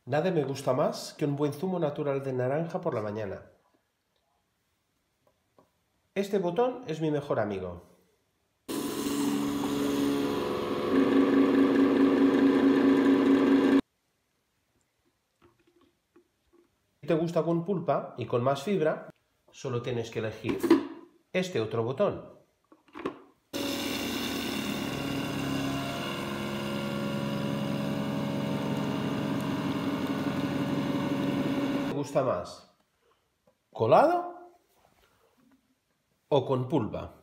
Nada me gusta más que un buen zumo natural de naranja por la mañana. Este botón es mi mejor amigo. Si te gusta con pulpa y con más fibra, solo tienes que elegir este otro botón. ¿Te gusta más colado o con pulpa?